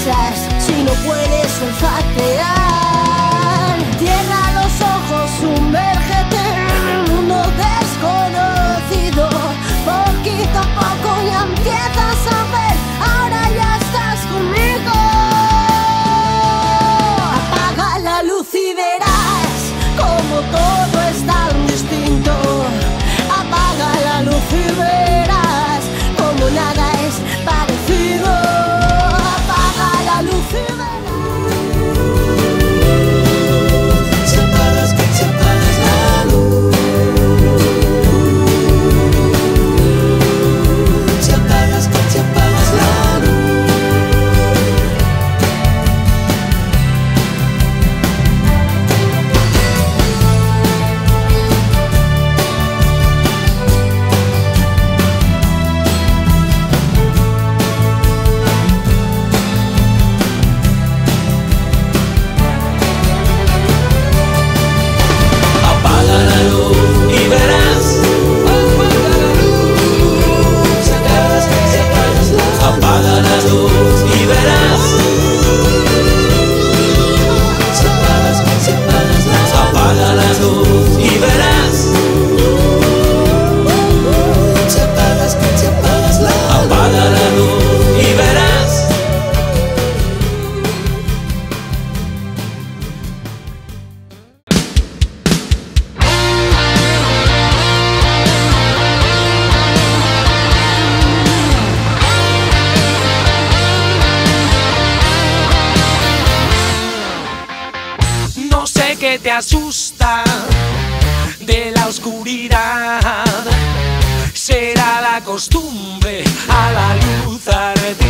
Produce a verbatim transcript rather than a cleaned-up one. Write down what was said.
prisas si no puedes olfatear? Cierra los ojos, sumérgete en el mundo desconocido. Poquito a poco ya empiezas a ver, ahora ya estás conmigo. Apaga la luz y verás como todo es tan distinto. Apaga la luz y verás como nada es parecido. Apaga la luz y verás. Si apagas, que si apagas la luz. Si apagas, que si apagas la luz. Apaga la luz y verás. Apaga la luz. Si apagas, que si apagas la luz. Apaga la luz y verás. Si apagas, que si apagas la luz. Apaga la luz y verás. Si apagas, que si apagas la luz. Apaga la luz y verás. No sé qué te asusta de la oscuridad. Será la costumbre a la luz ardiente.